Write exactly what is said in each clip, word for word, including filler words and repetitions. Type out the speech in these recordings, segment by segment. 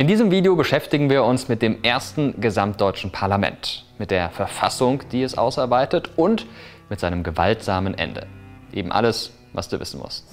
In diesem Video beschäftigen wir uns mit dem ersten gesamtdeutschen Parlament, mit der Verfassung, die es ausarbeitet und mit seinem gewaltsamen Ende. Eben alles, was du wissen musst.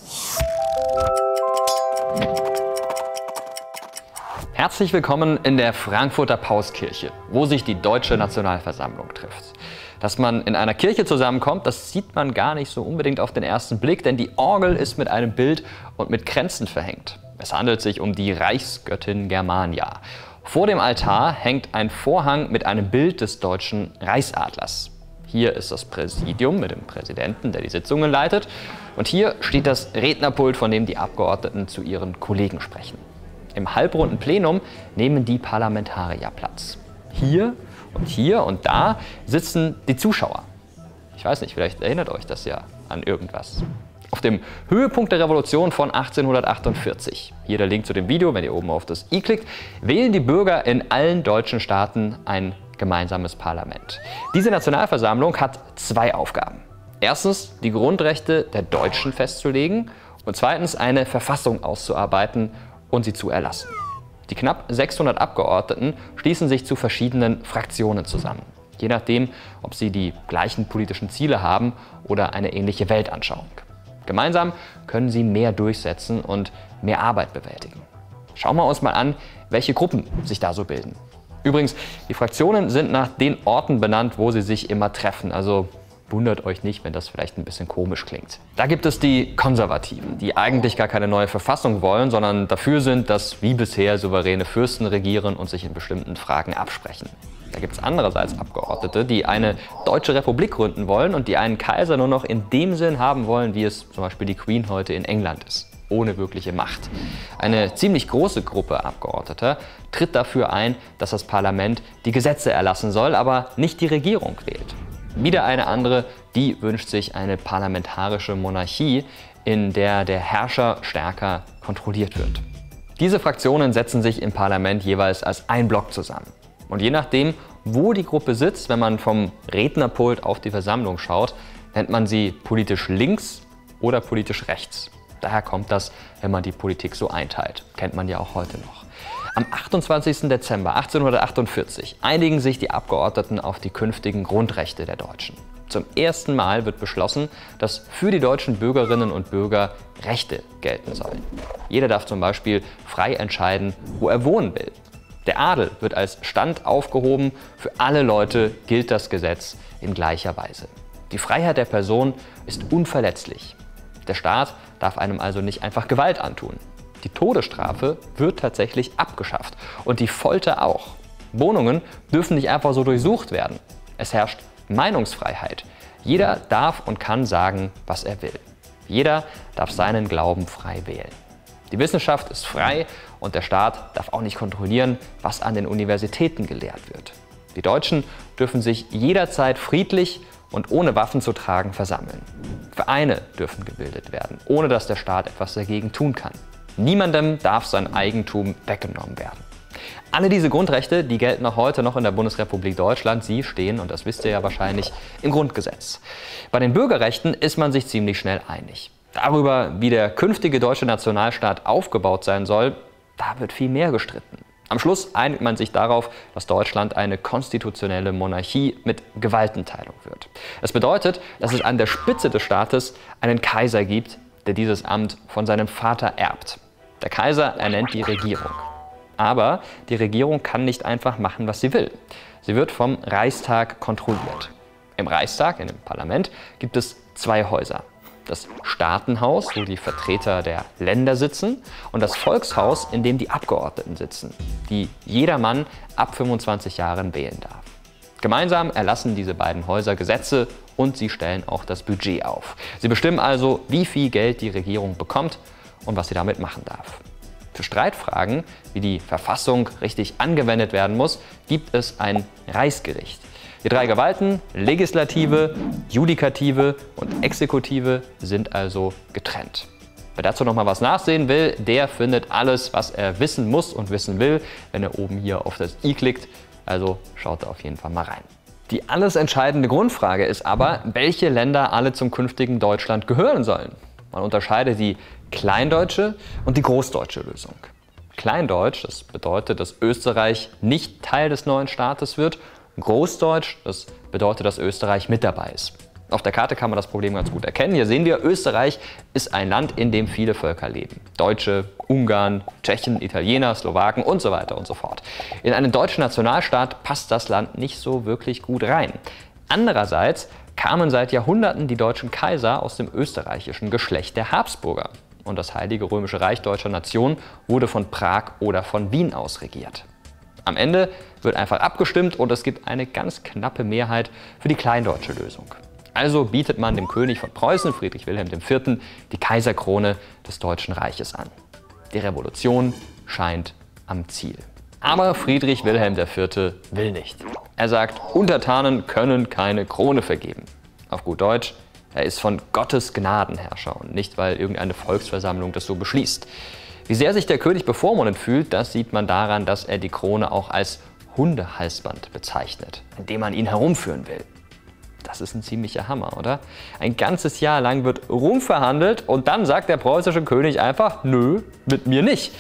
Herzlich willkommen in der Frankfurter Pauskirche, wo sich die Deutsche Nationalversammlung trifft. Dass man in einer Kirche zusammenkommt, das sieht man gar nicht so unbedingt auf den ersten Blick, denn die Orgel ist mit einem Bild und mit Kränzen verhängt. Es handelt sich um die Reichsgöttin Germania. Vor dem Altar hängt ein Vorhang mit einem Bild des deutschen Reichsadlers. Hier ist das Präsidium mit dem Präsidenten, der die Sitzungen leitet. Und hier steht das Rednerpult, von dem die Abgeordneten zu ihren Kollegen sprechen. Im halbrunden Plenum nehmen die Parlamentarier Platz. Hier und hier und da sitzen die Zuschauer. Ich weiß nicht, vielleicht erinnert euch das ja an irgendwas. Auf dem Höhepunkt der Revolution von achtzehnhundertachtundvierzig, hier der Link zu dem Video, wenn ihr oben auf das i klickt, wählen die Bürger in allen deutschen Staaten ein gemeinsames Parlament. Diese Nationalversammlung hat zwei Aufgaben. Erstens, die Grundrechte der Deutschen festzulegen und zweitens, eine Verfassung auszuarbeiten und sie zu erlassen. Die knapp sechshundert Abgeordneten schließen sich zu verschiedenen Fraktionen zusammen, je nachdem, ob sie die gleichen politischen Ziele haben oder eine ähnliche Weltanschauung. Gemeinsam können sie mehr durchsetzen und mehr Arbeit bewältigen. Schauen wir uns mal an, welche Gruppen sich da so bilden. Übrigens, die Fraktionen sind nach den Orten benannt, wo sie sich immer treffen. Also wundert euch nicht, wenn das vielleicht ein bisschen komisch klingt. Da gibt es die Konservativen, die eigentlich gar keine neue Verfassung wollen, sondern dafür sind, dass wie bisher souveräne Fürsten regieren und sich in bestimmten Fragen absprechen. Da gibt es andererseits Abgeordnete, die eine deutsche Republik gründen wollen und die einen Kaiser nur noch in dem Sinn haben wollen, wie es zum Beispiel die Queen heute in England ist, ohne wirkliche Macht. Eine ziemlich große Gruppe Abgeordneter tritt dafür ein, dass das Parlament die Gesetze erlassen soll, aber nicht die Regierung wählt. Wieder eine andere, die wünscht sich eine parlamentarische Monarchie, in der der Herrscher stärker kontrolliert wird. Diese Fraktionen setzen sich im Parlament jeweils als ein Block zusammen. Und je nachdem, wo die Gruppe sitzt, wenn man vom Rednerpult auf die Versammlung schaut, nennt man sie politisch links oder politisch rechts. Daher kommt das, wenn man die Politik so einteilt. Kennt man ja auch heute noch. Am achtundzwanzigsten Dezember achtzehnhundertachtundvierzig einigen sich die Abgeordneten auf die künftigen Grundrechte der Deutschen. Zum ersten Mal wird beschlossen, dass für die deutschen Bürgerinnen und Bürger Rechte gelten sollen. Jeder darf zum Beispiel frei entscheiden, wo er wohnen will. Der Adel wird als Stand aufgehoben, für alle Leute gilt das Gesetz in gleicher Weise. Die Freiheit der Person ist unverletzlich. Der Staat darf einem also nicht einfach Gewalt antun. Die Todesstrafe wird tatsächlich abgeschafft und die Folter auch. Wohnungen dürfen nicht einfach so durchsucht werden. Es herrscht Meinungsfreiheit. Jeder darf und kann sagen, was er will. Jeder darf seinen Glauben frei wählen. Die Wissenschaft ist frei und der Staat darf auch nicht kontrollieren, was an den Universitäten gelehrt wird. Die Deutschen dürfen sich jederzeit friedlich und ohne Waffen zu tragen versammeln. Vereine dürfen gebildet werden, ohne dass der Staat etwas dagegen tun kann. Niemandem darf sein Eigentum weggenommen werden. Alle diese Grundrechte, die gelten auch heute noch in der Bundesrepublik Deutschland. Sie stehen, und das wisst ihr ja wahrscheinlich, im Grundgesetz. Bei den Bürgerrechten ist man sich ziemlich schnell einig. Darüber, wie der künftige deutsche Nationalstaat aufgebaut sein soll, da wird viel mehr gestritten. Am Schluss einigt man sich darauf, dass Deutschland eine konstitutionelle Monarchie mit Gewaltenteilung wird. Das bedeutet, dass es an der Spitze des Staates einen Kaiser gibt, der dieses Amt von seinem Vater erbt. Der Kaiser ernennt die Regierung. Aber die Regierung kann nicht einfach machen, was sie will. Sie wird vom Reichstag kontrolliert. Im Reichstag, in dem Parlament, gibt es zwei Häuser. Das Staatenhaus, wo die Vertreter der Länder sitzen, und das Volkshaus, in dem die Abgeordneten sitzen, die jeder Mann ab fünfundzwanzig Jahren wählen darf. Gemeinsam erlassen diese beiden Häuser Gesetze und sie stellen auch das Budget auf. Sie bestimmen also, wie viel Geld die Regierung bekommt und was sie damit machen darf. Für Streitfragen, wie die Verfassung richtig angewendet werden muss, gibt es ein Reichsgericht. Die drei Gewalten, Legislative, Judikative und Exekutive, sind also getrennt. Wer dazu noch mal was nachsehen will, der findet alles, was er wissen muss und wissen will, wenn er oben hier auf das i klickt. Also schaut da auf jeden Fall mal rein. Die alles entscheidende Grundfrage ist aber, welche Länder alle zum künftigen Deutschland gehören sollen. Man unterscheidet die kleindeutsche und die großdeutsche Lösung. Kleindeutsch, das bedeutet, dass Österreich nicht Teil des neuen Staates wird. Großdeutsch, das bedeutet, dass Österreich mit dabei ist. Auf der Karte kann man das Problem ganz gut erkennen. Hier sehen wir, Österreich ist ein Land, in dem viele Völker leben. Deutsche, Ungarn, Tschechen, Italiener, Slowaken und so weiter und so fort. In einen deutschen Nationalstaat passt das Land nicht so wirklich gut rein. Andererseits kamen seit Jahrhunderten die deutschen Kaiser aus dem österreichischen Geschlecht der Habsburger. Und das Heilige Römische Reich deutscher Nation wurde von Prag oder von Wien aus regiert. Am Ende wird einfach abgestimmt und es gibt eine ganz knappe Mehrheit für die kleindeutsche Lösung. Also bietet man dem König von Preußen, Friedrich Wilhelm der Vierte., die Kaiserkrone des Deutschen Reiches an. Die Revolution scheint am Ziel. Aber Friedrich Wilhelm der Vierte will nicht. Er sagt, Untertanen können keine Krone vergeben. Auf gut Deutsch, er ist von Gottes Gnaden Herrscher und nicht, weil irgendeine Volksversammlung das so beschließt. Wie sehr sich der König bevormundet fühlt, das sieht man daran, dass er die Krone auch als Hundehalsband bezeichnet, indem man ihn herumführen will. Das ist ein ziemlicher Hammer, oder? Ein ganzes Jahr lang wird rumverhandelt und dann sagt der preußische König einfach, nö, mit mir nicht.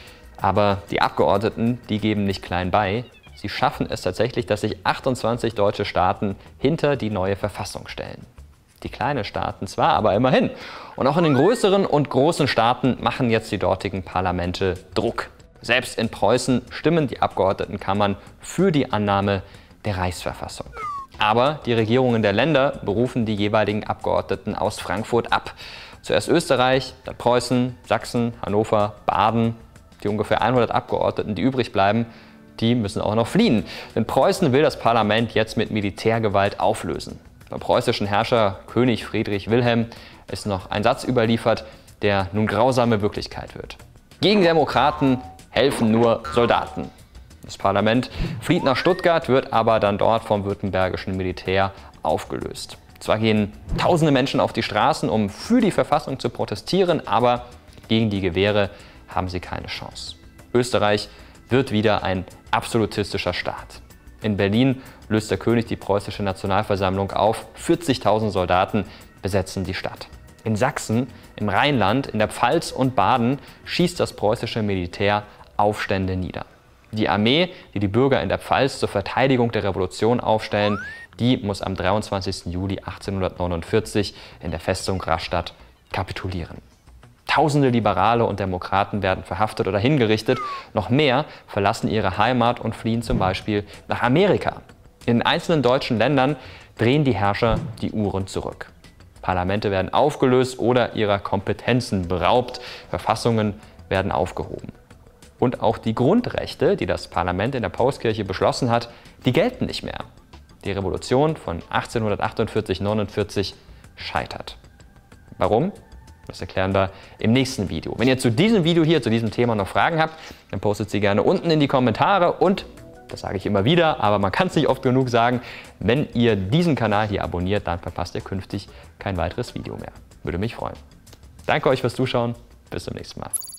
Aber die Abgeordneten, die geben nicht klein bei. Sie schaffen es tatsächlich, dass sich achtundzwanzig deutsche Staaten hinter die neue Verfassung stellen. Die kleinen Staaten zwar, aber immerhin. Und auch in den größeren und großen Staaten machen jetzt die dortigen Parlamente Druck. Selbst in Preußen stimmen die Abgeordnetenkammern für die Annahme der Reichsverfassung. Aber die Regierungen der Länder berufen die jeweiligen Abgeordneten aus Frankfurt ab. Zuerst Österreich, dann Preußen, Sachsen, Hannover, Baden. Die ungefähr hundert Abgeordneten, die übrig bleiben, die müssen auch noch fliehen. Denn Preußen will das Parlament jetzt mit Militärgewalt auflösen. Beim preußischen Herrscher König Friedrich Wilhelm ist noch ein Satz überliefert, der nun grausame Wirklichkeit wird. Gegen Demokraten helfen nur Soldaten. Das Parlament flieht nach Stuttgart, wird aber dann dort vom württembergischen Militär aufgelöst. Zwar gehen tausende Menschen auf die Straßen, um für die Verfassung zu protestieren, aber gegen die Gewehre haben sie keine Chance. Österreich wird wieder ein absolutistischer Staat. In Berlin löst der König die preußische Nationalversammlung auf. vierzigtausend Soldaten besetzen die Stadt. In Sachsen, im Rheinland, in der Pfalz und Baden schießt das preußische Militär Aufstände nieder. Die Armee, die die Bürger in der Pfalz zur Verteidigung der Revolution aufstellen, die muss am dreiundzwanzigsten Juli achtzehnhundertneunundvierzig in der Festung Rastatt kapitulieren. Tausende Liberale und Demokraten werden verhaftet oder hingerichtet. Noch mehr verlassen ihre Heimat und fliehen zum Beispiel nach Amerika. In einzelnen deutschen Ländern drehen die Herrscher die Uhren zurück. Parlamente werden aufgelöst oder ihrer Kompetenzen beraubt. Verfassungen werden aufgehoben. Und auch die Grundrechte, die das Parlament in der Paulskirche beschlossen hat, die gelten nicht mehr. Die Revolution von achtzehnhundertachtundvierzig neunundvierzig scheitert. Warum? Das erklären wir im nächsten Video. Wenn ihr zu diesem Video hier, zu diesem Thema noch Fragen habt, dann postet sie gerne unten in die Kommentare und, das sage ich immer wieder, aber man kann es nicht oft genug sagen, wenn ihr diesen Kanal hier abonniert, dann verpasst ihr künftig kein weiteres Video mehr. Würde mich freuen. Danke euch fürs Zuschauen, bis zum nächsten Mal.